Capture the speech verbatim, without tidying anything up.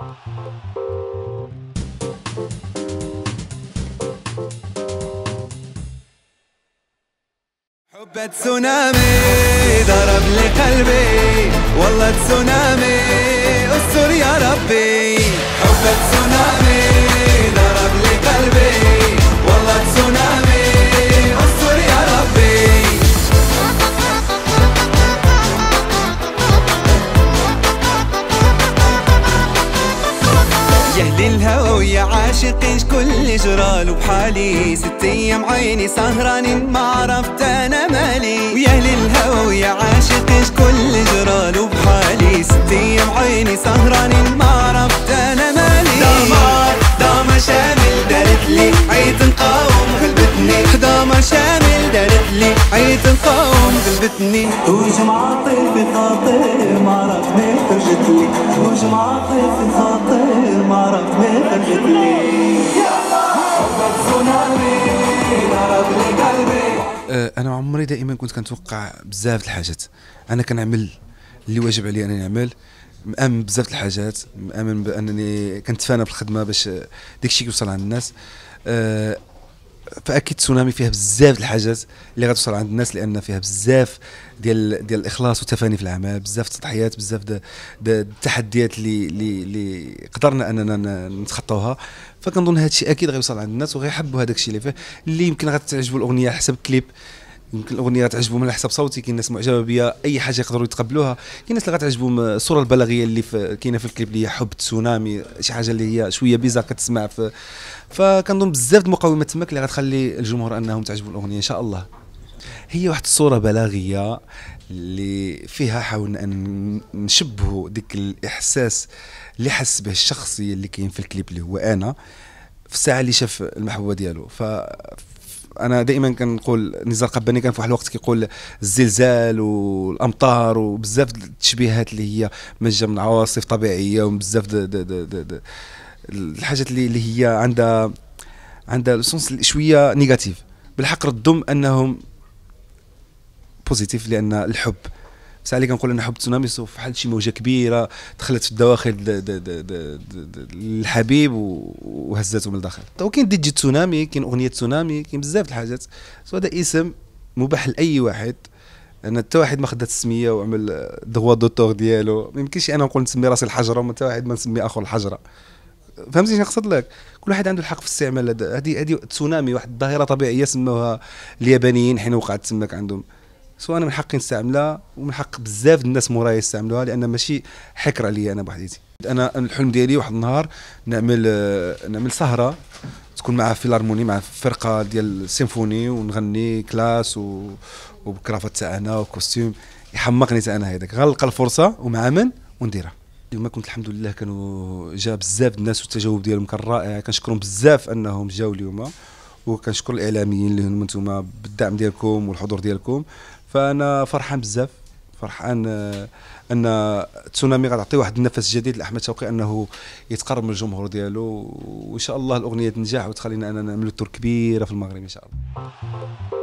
حب تسونامي ضرب لي قلبي، والله تسونامي استر يا ربي. حب تسونامي ضرب لي قلبي، والله تسونامي استر يا ربي. يا اهل الهوى ويا عاشقين شكون جرالو بحالي، ست ايام عيني سهرانين ما عرفت انا مالي. ويا اهل الهوى ويا عاشقين شكون جرالو بحالي، ست ايام عيني سهرانين ما عرفت انا مالي. دمار دمار شامل دارت لي عيد نقاوم غلبتني، دمار شامل دارت لي عيد نقاوم غلبتني. وجمعة طيف خاطر ما عرف ما خرجت لي، وجمعة طيف خاطر ما عرف ما خرجت لي. انا عمري دائما كنت كنتوقع بزاف د الحاجات، انا كنعمل اللي واجب عليا انني نعمل، مآمن بزاف د الحاجات، مآمن بانني كنتفانى بالخدمه باش داكشي يوصل عند الناس. أه فاكيد تسونامي فيها بزاف د الحاجات اللي غتوصل عند الناس، لان فيها بزاف ديال ديال الاخلاص والتفاني في العمل، بزاف د التضحيات، بزاف د التحديات اللي اللي اللي قدرنا اننا نتخطاوها. فكنظن هذا الشيء اكيد غيوصل عند الناس وغيحبوا هذاك الشيء اللي فيه، اللي يمكن غتعجبوا الاغنيه على حسب الكليب، يمكن الاغنيه غتعجبهم على حسب صوتي، كاين ناس معجبه بيا اي حاجه يقدروا يتقبلوها، كاين ناس اللي غتعجبهم الصوره البلاغيه اللي كاينه في الكليب اللي هي حب تسونامي، شي حاجه اللي هي شويه بيزار كتسمع في. فكنظن بزاف د المقومات تماك اللي غتخلي الجمهور انهم تعجبوا الاغنيه ان شاء الله. هي واحد الصوره بلاغيه اللي فيها حاولنا ان نشبهوا ديك الاحساس اللي حس به الشخصي اللي كاين في الكليب اللي هو انا في الساعه اللي شاف المحبوبه ديالو. ف انا دائما كنقول نزار قباني كان في واحد الوقت كيقول الزلزال والامطار وبزاف التشبيهات اللي هي مجه من عواصف طبيعيه وبزاف د الحاجات اللي اللي هي عندها عندها السونس شويه نيجاتيف، بالحق ردهم انهم بوزيتيف، لان الحب ساعه اللي كنقول ان حب تسونامي فحال شي موجه كبيره دخلت في الدواخل الحبيب وهزته من الداخل. وكاين دي جي تسونامي، كاين اغنيه تسونامي، كاين بزاف د الحاجات. سو هذا اسم مباح لاي واحد، لان حتى واحد ما خدات السميه وعمل دغوا دوتور ديالو، ما يمكنش انا نقول نسمي راسي الحجره وحتى واحد ما نسمي اخو الحجره. فهمتي شنو نقصد لك؟ كل واحد عنده الحق في استعمال هذه هذه تسونامي، واحد الظاهره طبيعيه سموها اليابانيين حين وقعت تماك عندهم. سو انا من حقي نستعملها ومن حق بزاف الناس موراي يستعملوها، لان ماشي حكر عليا انا بوحديتي. انا الحلم ديالي واحد النهار نعمل نعمل سهره تكون مع فيلارموني، مع فرقه ديال السيمفوني، ونغني كلاس و... وبكرافات تاعنا وكوستيم يحمقني تاع انا هذاك. غنلقى الفرصه ومع من ونديرها. اليوم كنت الحمد لله كانوا جا بزاف الناس والتجاوب ديالهم كان رائع، كنشكرهم بزاف انهم جاوا اليوم، وكنشكر الاعلاميين اللي هم انتم بالدعم ديالكم والحضور ديالكم. فانا فرحان بزاف، فرحان ان تسونامي غتعطي واحد النفس جديد لاحمد شوقي انه يتقرب من الجمهور ديالو، وان شاء الله الاغنيه تنجح وتخلينا اننا نعملوا تور كبيره في المغرب ان شاء الله.